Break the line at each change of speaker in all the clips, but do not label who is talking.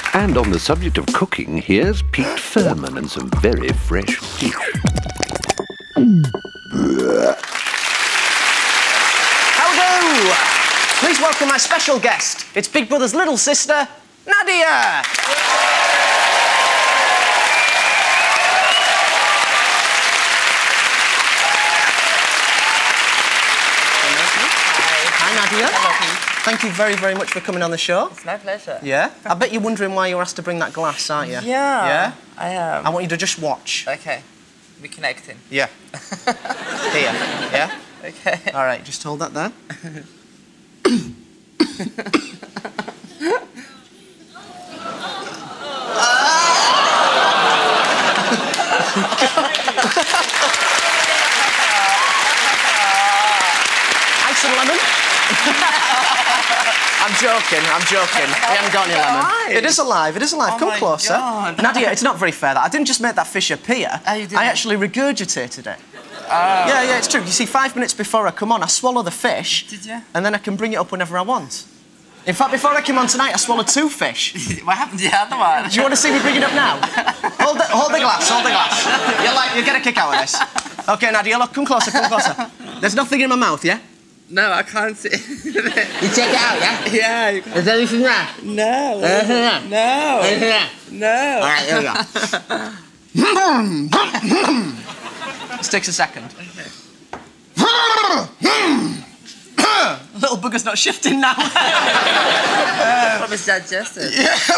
And on the subject of cooking, here's Pete Firman and some very fresh fish.
How do? Please welcome my special guest. It's Big Brother's little sister, Nadia. Hi, Nadia.
Hello, Pete.
Thank you very, very much for coming on the show.
It's my pleasure.
Yeah? I bet you're wondering why you were asked to bring that glass, aren't you?
Yeah.
Yeah?
I am.
I want you to just watch.
Okay. We're connecting.
Yeah. Here. Yeah?
Okay.
All right, just hold that there. Ice and lemon? I'm joking. We haven't got any lemon.
alive.
It is alive, it is alive.
Oh
Come
my
closer.
God.
Nadia, it's not very fair that I didn't just make that fish appear.
Oh, you didn't?
I actually regurgitated it.
Oh.
Yeah, it's true. You see, 5 minutes before I come on, I swallow the fish.
Did you?
And then I can bring it up whenever I want. In fact, before I came on tonight, I swallowed 2 fish.
What happened to the other one?
Do you want to see me bring it up now? hold the glass. You'll get a kick out of this. OK, Nadia, look, come closer. There's nothing in my mouth, yeah?
No, I can't see.
You check it out, yeah?
Yeah. You can't.
Is there anything there?
No.
Anything there?
No.
Anything there?
No.
All right, there we go.
This takes a second.
Okay.
Little bugger's not shifting now.
Probably digested.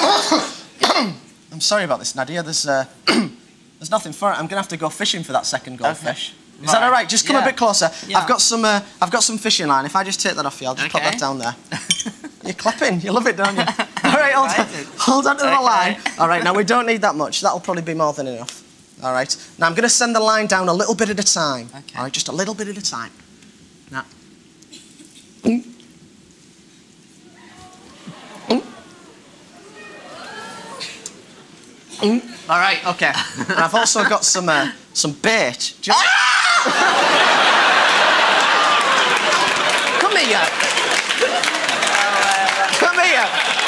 I'm sorry about this, Nadia. There's nothing for it. I'm gonna have to go fishing for that second goldfish. Is that all right? Just come a bit closer.
Yeah.
I've got some fishing line. If I just take that off you, I'll just pop that down there. You're clapping. You love it, don't you? All right, hold on to the line. All right, now we don't need that much. That'll probably be more than enough. All right. Now I'm going to send the line down a little bit at a time.
Okay.
All right, just a little bit at a time. Now. All right, okay. And I've also got some bait. Come here. Come here.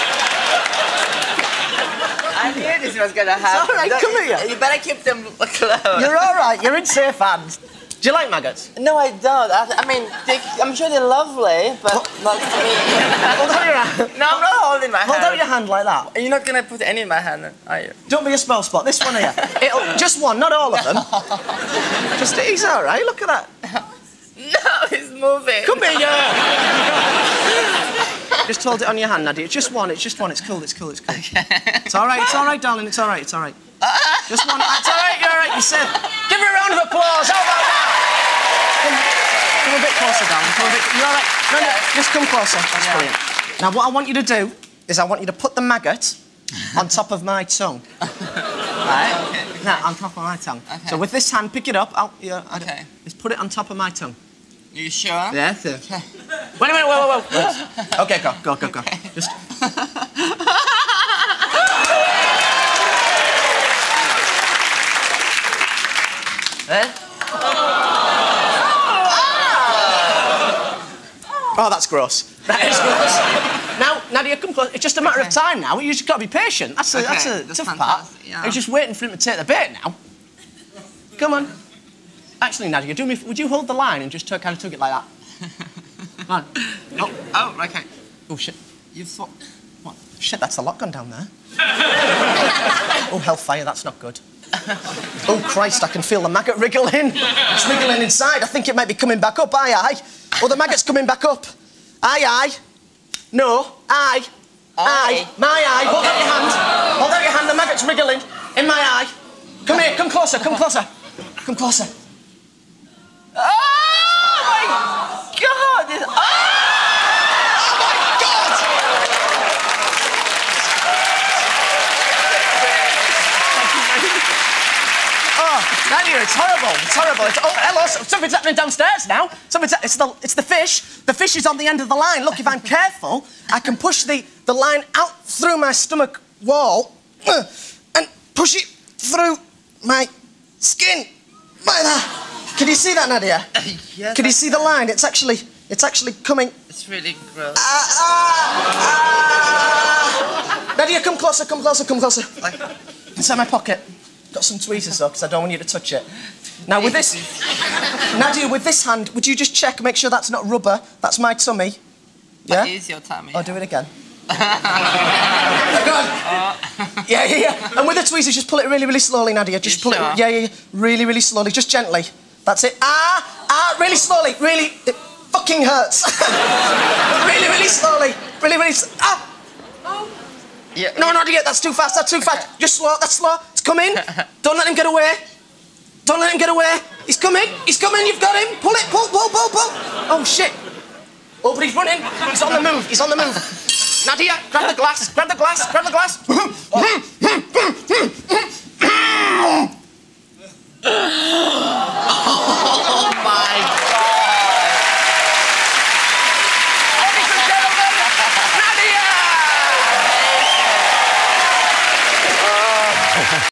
I knew this was gonna happen.
It's all right, come here.
You better keep them close.
You're all right. You're in safe hands. Do you like maggots?
No, I don't. I mean, I'm sure they're lovely, but not for me.
Hold out your hand.
No, I'm not holding my hand.
Hold out your hand like that.
You're not gonna put any in my hand, are you?
Don't be a smell spot. This one here. Just one, not all of them. He's all right. Look at that.
No, he's moving.
Come here. Just hold it on your hand, Nadia. It's just one. It's cool.
Okay.
It's all right, darling. It's all right. Just one. It's all right. You're all right. You're safe. Give her a round of applause. How about that? Come a bit closer, darling. You're all right. No, just come closer. That's brilliant. Now, what I want you to do is I want you to put the maggot on top of my tongue. Right?
Okay.
Now, on top of my tongue.
Okay.
So with this hand, pick it up.
Okay.
Just put it on top of my tongue.
You sure?
Yes.
Okay.
Wait a minute. Whoa. Okay, go. Just. Oh, that's gross. That is gross. Now, Nadia, come close. It's just a matter of time now. You just got to be patient. That's a tough part.
Yeah.
You're just waiting for him to take the bait now. Come on. Actually, Nadia, would you hold the line and just kind of tug it like that? Come on. No.
Oh, okay.
Oh, shit.
You thought...
What? Shit, that's a lot gone down there. Oh, hellfire, that's not good. Oh, Christ, I can feel the maggot wriggling. It's wriggling inside. I think it might be coming back up. Aye. Oh, the maggot's coming back up. Aye. No. Aye. My eye. Hold out your hand. Hold out your hand. The maggot's wriggling in my eye. Come here. Come closer. Come closer.
Oh, my God! Oh, my God!
Oh, Nadia, it's horrible. Oh, hello. Something's happening downstairs now. It's the fish. The fish is on the end of the line. Look, if I'm careful, I can push the line out through my stomach wall and push it through my skin. Like that. Can you see that, Nadia?
Yes.
Can you see the line? It's actually coming.
It's really gross.
Nadia, come closer, come closer, come closer. Inside my pocket. Got some tweezers though, because I don't want you to touch it. Now with this... Nadia, with this hand, would you just check, make sure that's not rubber? That's my tummy. Yeah?
That is your tummy.
I'll do it again. Go on. Yeah. And with the tweezers, just pull it really, really slowly, Nadia. Just pull it. Yeah. Really, really slowly. Just gently. That's it. Really slowly. Really. It fucking hurts. Really, really slowly. Really, really.
Yeah.
No, Nadia, that's too fast. That's too fast. Just slow. That's slow. It's coming. Don't let him get away. Don't let him get away. He's coming. He's coming. You've got him. Pull it. Pull. Oh shit. Oh, but he's running. He's on the move. He's on the move. Nadia, grab the glass. Grab the glass. Grab the glass.
Oh my God!
Nadia!